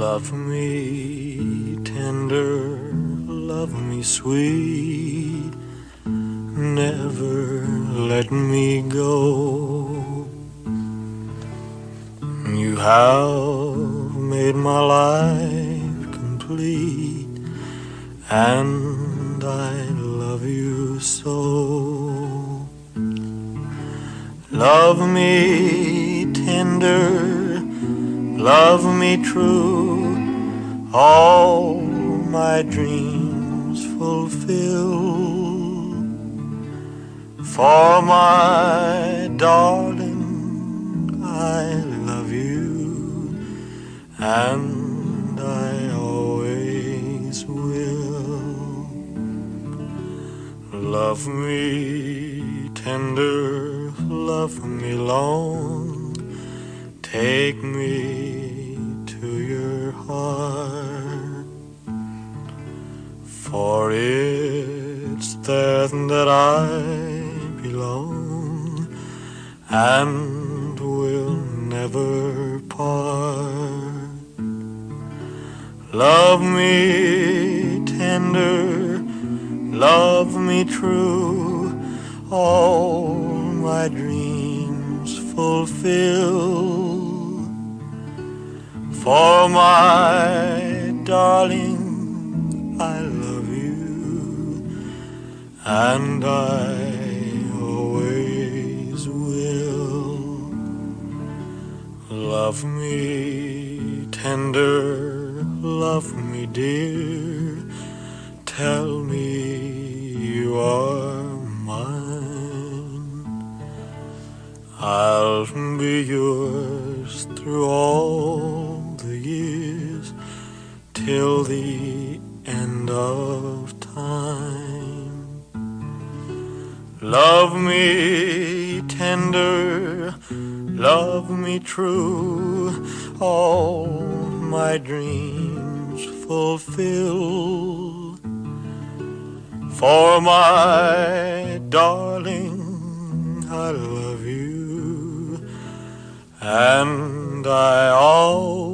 Love me tender, love me sweet, never let me go. You have made my life complete, and I love you so. Love me tender, love me true, all my dreams fulfill. For my darling, I love you, and I always will. Love me tender, love me long, take me to your heart, for it's there that I belong and will never part. Love me tender, love me true, all my dreams fulfill. For my darling, I love you, and I always will. Love me tender, love me dear, tell me you are mine. I'll be yours through all the years, till the end of time. Love me tender, love me true, all my dreams fulfill. For my darling, I love you, and I always